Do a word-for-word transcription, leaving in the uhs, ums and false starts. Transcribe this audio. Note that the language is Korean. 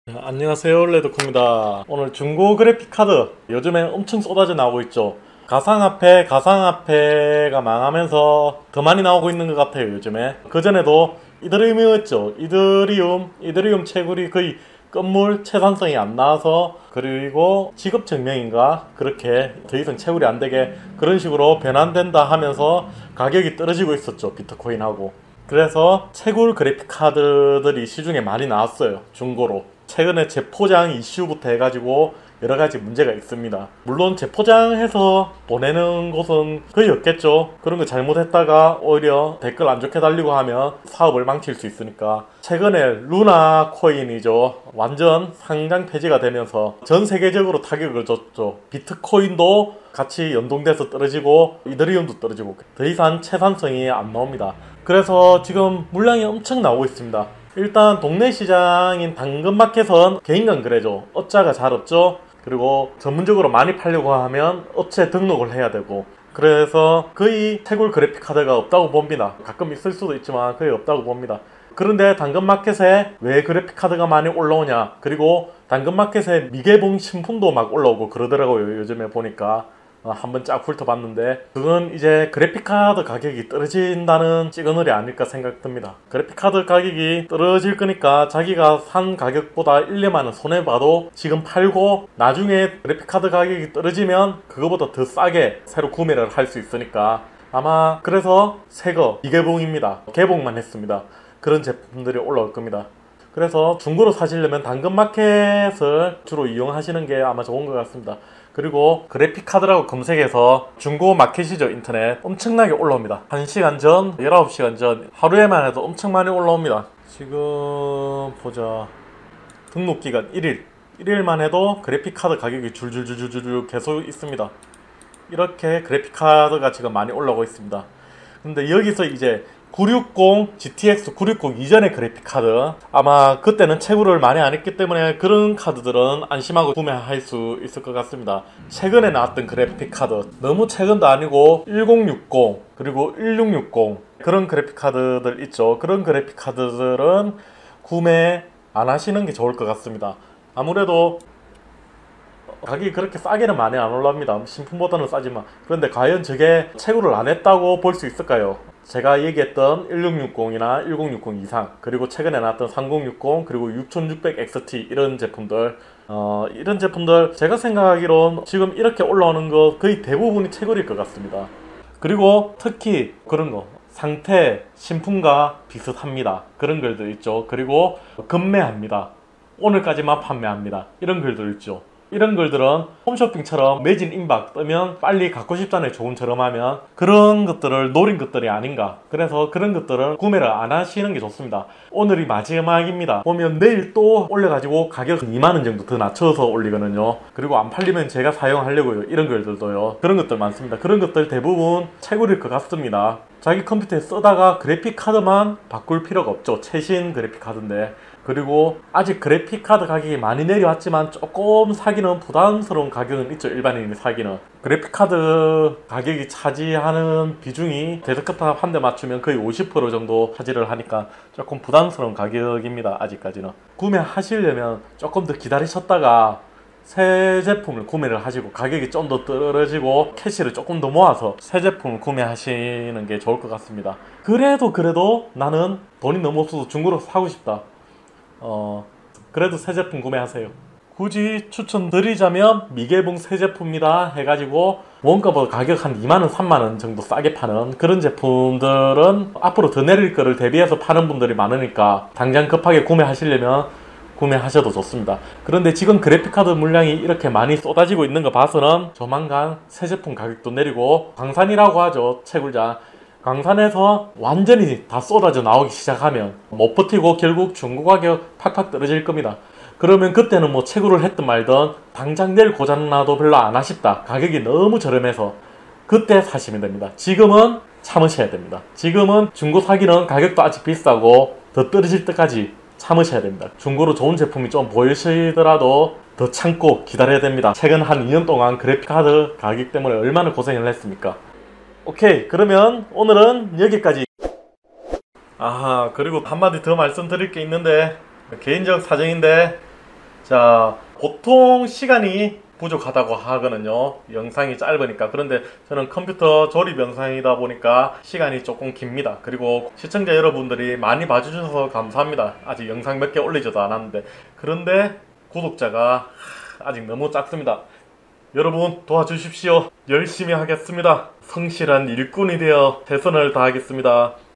안녕하세요, 레드코입니다. 오늘 중고 그래픽카드 요즘에 엄청 쏟아져 나오고 있죠. 가상화폐, 가상화폐가 망하면서 더 많이 나오고 있는 것 같아요, 요즘에. 그전에도 이더리움이었죠. 이더리움, 이더리움 채굴이 거의 건물 채산성이 안 나와서, 그리고 직업증명인가 그렇게 더 이상 채굴이 안 되게 그런 식으로 변환된다 하면서 가격이 떨어지고 있었죠, 비트코인하고. 그래서 채굴 그래픽카드들이 시중에 많이 나왔어요, 중고로. 최근에 재포장 이슈부터 해가지고 여러가지 문제가 있습니다. 물론 재포장해서 보내는 곳은 거의 없겠죠. 그런 거 잘못했다가 오히려 댓글 안 좋게 달리고 하면 사업을 망칠 수 있으니까. 최근에 루나 코인이죠, 완전 상장 폐지가 되면서 전 세계적으로 타격을 줬죠. 비트코인도 같이 연동돼서 떨어지고 이더리움도 떨어지고 더 이상 채산성이 안 나옵니다. 그래서 지금 물량이 엄청 나오고 있습니다. 일단 동네 시장인 당근마켓은 개인간 거래죠. 업자가 잘 없죠. 그리고 전문적으로 많이 팔려고 하면 업체 등록을 해야 되고, 그래서 거의 채굴 그래픽카드가 없다고 봅니다. 가끔 있을 수도 있지만 거의 없다고 봅니다. 그런데 당근마켓에 왜 그래픽카드가 많이 올라오냐, 그리고 당근마켓에 미개봉 신품도 막 올라오고 그러더라고요, 요즘에 보니까. 어, 한번 쫙 훑어봤는데, 그건 이제 그래픽카드 가격이 떨어진다는 시그널이 아닐까 생각됩니다. 그래픽카드 가격이 떨어질 거니까 자기가 산 가격보다 일, 이만 원 손해봐도 지금 팔고, 나중에 그래픽카드 가격이 떨어지면 그거보다 더 싸게 새로 구매를 할 수 있으니까, 아마 그래서 새거 미개봉입니다. 개봉만 했습니다. 그런 제품들이 올라올 겁니다. 그래서 중고로 사시려면 당근마켓을 주로 이용하시는 게 아마 좋은 것 같습니다. 그리고 그래픽카드라고 검색해서 중고 마켓이죠, 인터넷. 엄청나게 올라옵니다. 한 시간 전, 열아홉 시간 전, 하루에만 해도 엄청 많이 올라옵니다. 지금 보자, 등록기간 일 일, 일 일만 해도 그래픽카드 가격이 줄줄줄줄줄 계속 있습니다. 이렇게 그래픽카드가 지금 많이 올라오고 있습니다. 근데 여기서 이제 구백육십, 지티엑스 구백육십 이전의 그래픽카드, 아마 그때는 채굴을 많이 안 했기 때문에 그런 카드들은 안심하고 구매할 수 있을 것 같습니다. 최근에 나왔던 그래픽카드, 너무 최근도 아니고 천육십 그리고 천육백육십 그런 그래픽카드들 있죠. 그런 그래픽카드들은 구매 안 하시는 게 좋을 것 같습니다. 아무래도 가격이 그렇게 싸게는 많이 안 올라옵니다. 신품보다는 싸지만. 그런데 과연 저게 채굴을 안 했다고 볼 수 있을까요? 제가 얘기했던 천육백육십이나 천육십 이상, 그리고 최근에 나왔던 삼천육십, 그리고 육천육백 엑스티 이런 제품들, 어, 이런 제품들 제가 생각하기론 지금 이렇게 올라오는 거 거의 대부분이 채굴일 것 같습니다. 그리고 특히 그런 거, 상태 신품과 비슷합니다. 그런 글들 있죠. 그리고 급매합니다. 오늘까지만 판매합니다. 이런 글들 있죠. 이런 글들은 홈쇼핑처럼 매진 임박 뜨면 빨리 갖고 싶잖아요, 조금 저렴하면. 그런 것들을 노린 것들이 아닌가. 그래서 그런 것들을 구매를 안 하시는 게 좋습니다. 오늘이 마지막입니다. 보면 내일 또 올려가지고 가격 이만 원 정도 더 낮춰서 올리거든요. 그리고 안 팔리면 제가 사용하려고요, 이런 글들도요. 그런 것들 많습니다. 그런 것들 대부분 채굴일 것 같습니다. 자기 컴퓨터에 쓰다가 그래픽카드만 바꿀 필요가 없죠. 최신 그래픽카드인데. 그리고 아직 그래픽카드 가격이 많이 내려왔지만 조금 사기는 부담스러운 가격은 있죠, 일반인이 사기는. 그래픽카드 가격이 차지하는 비중이 데스크탑 한 대 맞추면 거의 오십 퍼센트 정도 차지를 하니까 조금 부담스러운 가격입니다, 아직까지는. 구매하시려면 조금 더 기다리셨다가 새 제품을 구매를 하시고, 가격이 좀 더 떨어지고 캐시를 조금 더 모아서 새 제품을 구매하시는 게 좋을 것 같습니다. 그래도 그래도 나는 돈이 너무 없어서 중고로 사고 싶다, 어 그래도 새 제품 구매하세요. 굳이 추천드리자면 미개봉 새 제품이다 해가지고 원가보다 가격 한 이만 원, 삼만 원 정도 싸게 파는 그런 제품들은 앞으로 더 내릴 거를 대비해서 파는 분들이 많으니까 당장 급하게 구매하시려면 구매하셔도 좋습니다. 그런데 지금 그래픽카드 물량이 이렇게 많이 쏟아지고 있는 거 봐서는 조만간 새 제품 가격도 내리고, 광산이라고 하죠, 채굴장. 광산에서 완전히 다 쏟아져 나오기 시작하면 못 버티고 결국 중고 가격 팍팍 떨어질 겁니다. 그러면 그때는 뭐 채굴을 했든 말든 당장 내일 고장나도 별로 안 아쉽다, 가격이 너무 저렴해서 그때 사시면 됩니다. 지금은 참으셔야 됩니다. 지금은 중고 사기는 가격도 아직 비싸고 더 떨어질 때까지 참으셔야 됩니다. 중고로 좋은 제품이 좀 보이시더라도 더 참고 기다려야 됩니다. 최근 한 이 년 동안 그래픽카드 가격 때문에 얼마나 고생을 했습니까? 오케이, 그러면 오늘은 여기까지. 아하, 그리고 한마디 더 말씀드릴 게 있는데, 개인적 사정인데 자, 보통 시간이 부족하다고 하거든요. 영상이 짧으니까. 그런데 저는 컴퓨터 조립 영상이다 보니까 시간이 조금 깁니다. 그리고 시청자 여러분들이 많이 봐주셔서 감사합니다. 아직 영상 몇 개 올리지도 않았는데. 그런데 구독자가 아직 너무 작습니다. 여러분 도와주십시오. 열심히 하겠습니다. 성실한 일꾼이 되어 최선을 다하겠습니다.